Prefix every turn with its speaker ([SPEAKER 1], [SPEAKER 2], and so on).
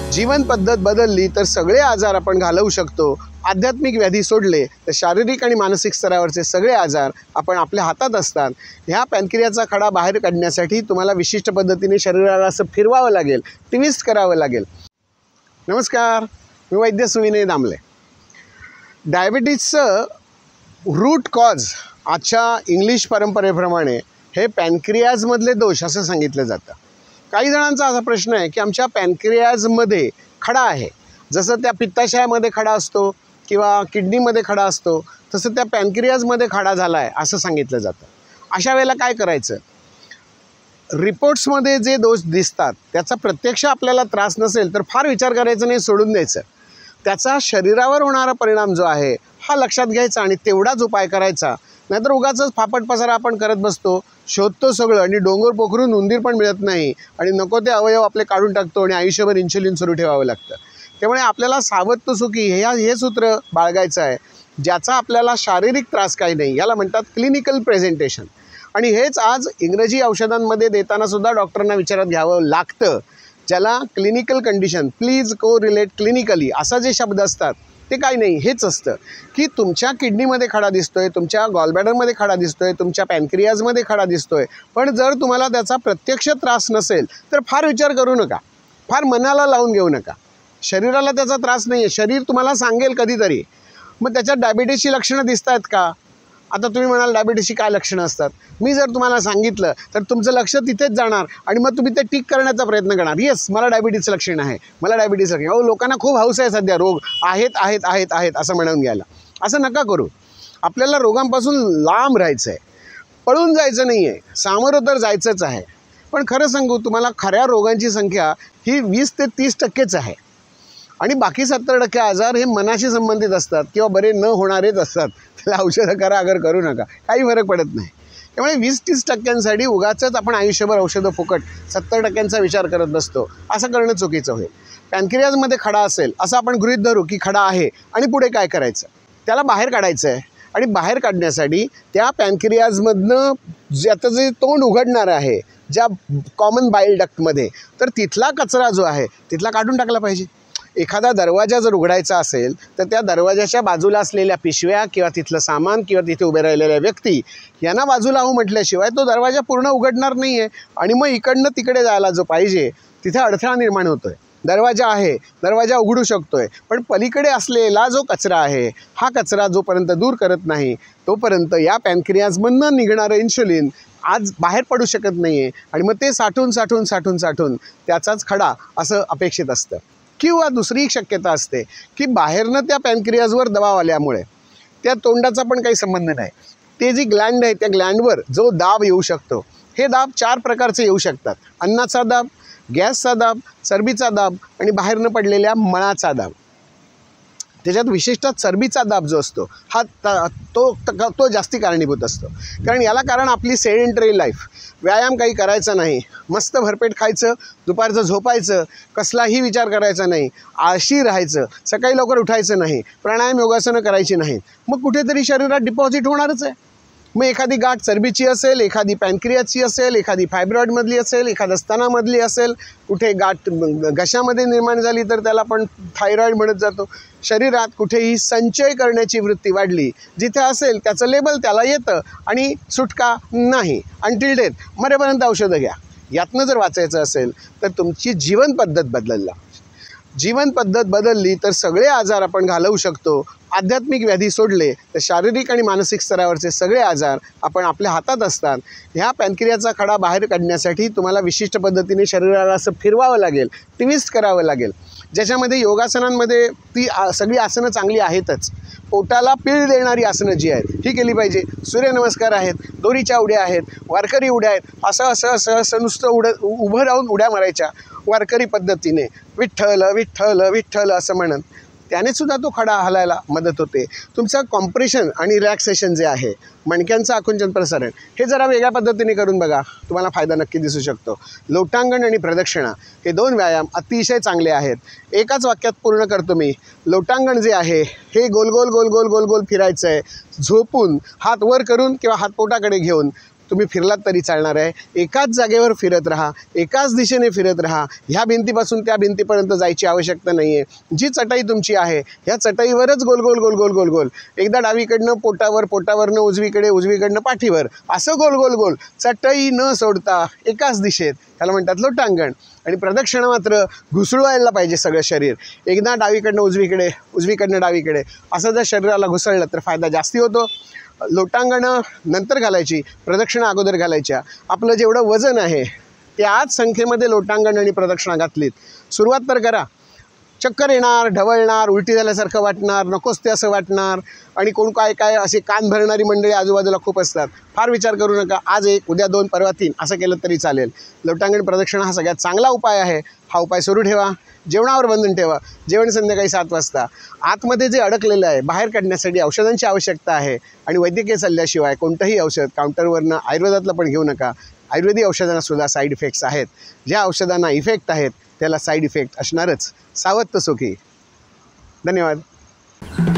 [SPEAKER 1] जीवन पद्धत बदलली तर सगळे आजार आपण घालवू शकतो। आध्यात्मिक व्याधी सोडले तर शारीरिक आणि मानसिक स्तरावरचे सगळे आजार आपण आपल्या हातात असतात। ह्या पॅनक्रियाचा खडा बाहेर काढण्यासाठी तुम्हाला विशिष्ट पद्धतीने शरीराला असं फिरवावं लागेल, ट्विस्ट करावं लागेल। नमस्कार, मी वैद्य सुविनय दामले। डायबिटीजचं रूट कॉज आजच्या इंग्लिश परंपरेप्रमाणे हे पॅनक्रियाजमधले दोष असं सांगितलं जातं। काही जणांचा असा प्रश्न आहे की आमच्या पॅनक्रियाजमध्ये खडा आहे, जसं त्या पित्ताशयामध्ये खडा असतो किंवा किडनीमध्ये खडा असतो, तसं त्या पॅनक्रियाजमध्ये खडा झाला आहे असं सांगितलं जातं। अशा वेळेला काय करायचं? रिपोर्ट्समध्ये जे दोष दिसतात त्याचा प्रत्यक्ष आपल्याला त्रास नसेल तर फार विचार करायचा नाही, सोडून द्यायचं। त्याचा शरीरावर होणारा परिणाम जो आहे हा लक्षात घ्यायचा आणि तेवढाच उपाय करायचा। नाहीतर उगाचच फापट पसारा आपण करत बसतो, शोधतो सगळं आणि डोंगर पोखरून उंदीर पण मिळत नाही आणि नको ते अवयव आपले काढून टाकतो आणि आयुष्यभर इन्शुलिन सुरू ठेवावं लागतं। त्यामुळे आपल्याला सावध सुखी हे सूत्र बाळगायचं आहे, ज्याचा आपल्याला शारीरिक त्रास काही नाही। याला म्हणतात क्लिनिकल प्रेझेंटेशन। आणि हेच आज इंग्रजी औषधांमध्ये देताना सुद्धा डॉक्टरांना विचारात घ्यावं लागतं, ज्याला clinical condition, please correlate clinically असा जे शब्द असतात ते काही नाही, हेच असतं की तुमच्या किडनीमध्ये खडा दिसतोय, तुमच्या गॉलब्लॅडरमध्ये खडा दिसतोय, तुमच्या पॅनक्रियाजमध्ये खडा दिसतोय, पण जर तुम्हाला त्याचा प्रत्यक्ष त्रास नसेल तर फार विचार करू नका, फार मनाला लावून घेऊ नका। शरीराला त्याचा त्रास नाही आहे, शरीर तुम्हाला सांगेल कधीतरी। मग त्याच्यात डायबिटीसची लक्षणं दिसत आहेत का? आता तुम्ही म्हणाल डायबिटीसची काय लक्षणं असतात? मी जर तुम्हाला सांगितलं तर तुमचं लक्ष तिथेच जाणार आणि मग तुम्ही ते टिक करण्याचा प्रयत्न करणार, येस मला डायबिटीसचं लक्षण आहे, मला डायबिटीसचं लक्षण। अहो, लोकांना खूप हौस आहे सध्या रोग आहेत आहेत आहेत आहेत असं म्हणून घ्यायला। असं नका करू। आपल्याला रोगांपासून लांब राहायचं आहे, पळून जायचं नाही आहे, सामोरं तर जायचंच आहे। पण खरं सांगू तुम्हाला, खऱ्या रोगांची संख्या ही 20 ते 30% आहे आणि बाकी 70% आजार हे मनाशी संबंधित असतात किंवा बरे न होणारेच असतात। त्याला औषधं करा अगर करू नका, काही फरक पडत नाही। त्यामुळे 20-30% उगाचच आपण आयुष्यभर औषधं फुकट 70% विचार करत बसतो, असं करणं चुकीचं होईल। पॅनक्रियाजमध्ये खडा असेल असं आपण गृहीत धरू की खडा आहे आणि पुढे काय करायचं? त्याला बाहेर काढायचं आहे आणि बाहेर काढण्यासाठी त्या पॅनक्रियाजमधनं ज्याचं जे तोंड उघडणार आहे ज्या कॉमन बाईल डक्टमध्ये, तर तिथला कचरा जो आहे तिथला काढून टाकला पाहिजे। एखादा दरवाजा जर उघडायचा असेल तर त्या दरवाजाच्या बाजूला असलेल्या पिशव्या किंवा तिथलं सामान किंवा तिथे उभे राहिलेल्या व्यक्ती यांना बाजूला हो म्हटल्याशिवाय तो दरवाजा पूर्ण उघडणार नाही आहे आणि मग इकडनं तिकडे जायला जो पाहिजे तिथे अडथळा निर्माण होतोय। दरवाजा आहे, दरवाजा उघडू शकतोय, पण पलीकडे असलेला जो कचरा आहे हा कचरा जोपर्यंत दूर करत नाही तोपर्यंत या पॅनक्रियाजमधनं निघणारं इन्शुलिन आज बाहेर पडू शकत नाही आहे आणि मग ते साठून साठून साठून साठून त्याचाच खडा असं अपेक्षित असतं। किंवा दुसरी एक शक्यता असते की बाहेरनं त्या पॅनक्रियाजवर दबाव आल्यामुळे त्या तोंडाचा पण काही संबंध नाही, ते जी ग्लँड आहे त्या ग्लँडवर जो दाब येऊ शकतो, हे दाब 4 प्रकारचे येऊ शकतात। अन्नाचा दाब, गॅसचा दाब, चरबीचा दाब आणि बाहेरनं पडलेल्या मळाचा दाब। त्याच्यात विशेषतः चरबीचा दाब जो असतो हा तो जास्ती कारणीभूत असतो। कारण याला कारण आपली सेडेंटरी लाईफ, व्यायाम काही करायचा नाही, मस्त भरपेट खायचं, दुपारचं झोपायचं, कसलाही विचार करायचा नाही, आळशी राहायचं, सकाळी लवकर उठायचं नाही, प्राणायाम योगासनं करायची नाहीत, मग कुठेतरी शरीरात डिपॉझिट होणारच आहे। मग एखादी गाठ चरबीची असेल, एखादी पॅनक्रियाची असेल, एखादी फायब्रॉइडमधली असेल, एखाद्या स्तनामधली असेल, कुठे गाठ घशामध्ये निर्माण झाली तर त्याला पण थायरॉईड म्हणत जातो। शरीरात कुठेही संचय करण्याची वृत्ती वाढली, जिथे असेल त्याचं लेबल त्याला येतं आणि सुटका नाही, अंटिल डेथ, मरेपर्यंत औषधं घ्या। यातनं जर वाचायचं असेल तर तुमची जीवन पद्धत बदलला, जीवन पद्धत बदलली तर सगळे आजार आपण घालवू शकतो। आध्यात्मिक व्याधी सोडले तर शारीरिक आणि मानसिक स्तरावरचे सगळे आजार आपण आपल्या हातात असतात। ह्या पॅनक्रियाचा खडा बाहेर काढण्यासाठी तुम्हाला विशिष्ट पद्धतीने शरीराला असं फिरवावं लागेल, ट्विस्ट करावं लागेल, ज्याच्यामध्ये योगासनांमध्ये ती सगळी आसनं चांगली आहेतच। पोटाला पीळ देणारी आसनं जी आहेत ही केली पाहिजे। सूर्यनमस्कार आहेत, दोरीच्या उड्या आहेत, वारकरी उड्या आहेत, असं असं असं असं नुसतं उभं राहून उड्या मारायच्या वारकरी पद्धतीने, विठ्ठल विठ्ठल विठ्ठल असं म्हणत, त्याने सुद्धा तो खडा हलायला मदत होते। तुमचं कॉम्प्रेशन आणि रिलॅक्सेशन जे आहे, मणक्यांचं आकुंचन प्रसारण, हे जरा वेगळ्या पद्धतीने करून बघा, तुम्हाला फायदा नक्की दिसू शकतो। लोटांगण आणि प्रदक्षिणा हे 2 व्यायाम अतिशय चांगले आहेत। एकाच वाक्यात पूर्ण करतो मी। लोटांगण जे आहे हे गोल गोल गोल गोल गोल गोल फिरायचं आहे, झोपून हात वर करून किंवा हात पोटाकडे घेऊन तुम्ही फिरलात तरी चालणार आहे. एकाच जागेवर फिरत राहा, एकाच दिशेने फिरत राहा. ह्या भिंतीपासून त्या भिंतीपर्यंत जायची आवश्यकता नाही आहे. जी चटई तुमची आहे ह्या चटईवरच गोल गोल गोल गोल गोल गोल, एकदा डावीकडनं पोटावर, पोटावरनं उजवीकडे, उजवीकडनं पाठीवर, असं गोल गोल गोल चटई न सोडता एकाच दिशेत, त्याला म्हणतात लोटांगण. आणि प्रदक्षिणा मात्र घुसळवायला पाहिजे सगळं शरीर. एकदा डावीकडनं उजवीकडे, उजवीकडनं डावीकडे, असं जर शरीराला घुसळलं तर फायदा जास्ती होतो. लोटांगणं नंतर घालायची, प्रदक्षिणा अगोदर घालायच्या. आपलं जेवढं वजन आहे त्याच संख्येमध्ये लोटांगण आणि प्रदक्षिणा घातलीत. सुरुवात तर करा. चक्कर येणार, ढवळणार, उलटी झाल्यासारखं वाटणार, नकोच ते असं वाटणार. आणि कोण काय काय असे कान भरणारी मंडळी आजूबाजूला खूप असतात. फार विचार करू नका. आज 1, उद्या 2, परवा 3 असं केलं तरी चालेल. लोटांगण प्रदक्षिणा हा सगळ्यात चांगला उपाय आहे. हा उपाय सुरू ठेवा. जेवणावर बंधन ठेवा. जेवण संध्याकाळी 7 वाजता. आतमध्ये जे अडकलेलं आहे बाहेर काढण्यासाठी औषधांची आवश्यकता आहे. आणि वैद्यकीय सल्ल्याशिवाय कोणतंही औषध काउंटरवरनं आयुर्वेदातलं पण घेऊ नका. आयुर्वेदिक औषधांनासुद्धा साईड इफेक्ट्स आहेत. ज्या औषधांना इफेक्ट आहेत त्याला साईड इफेक्ट असणारच. सावध सुखी. धन्यवाद.